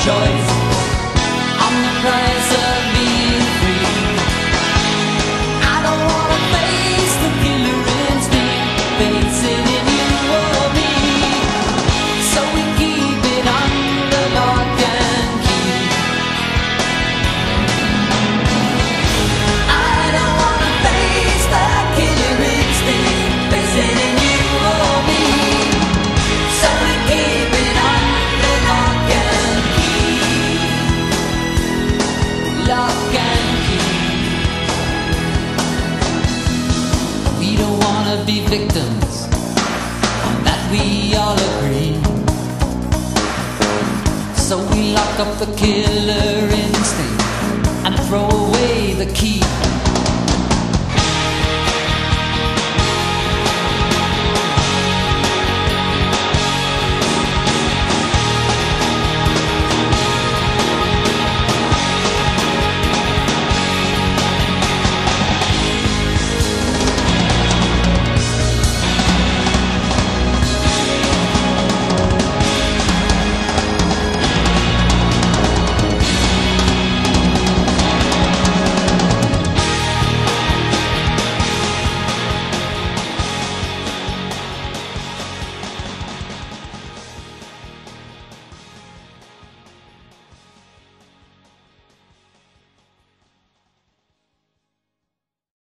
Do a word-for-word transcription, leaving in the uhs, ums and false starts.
choice on the price of being free. I don't wanna face the killer instinct, face it in you or me. So we keep it under lock and key. I don't wanna face the killer instinct, face it in you or me. So we keep it under lock and key. Lock and key. We don't wanna be victims, on that we all agree. So we lock up the killer instinct and throw away the key.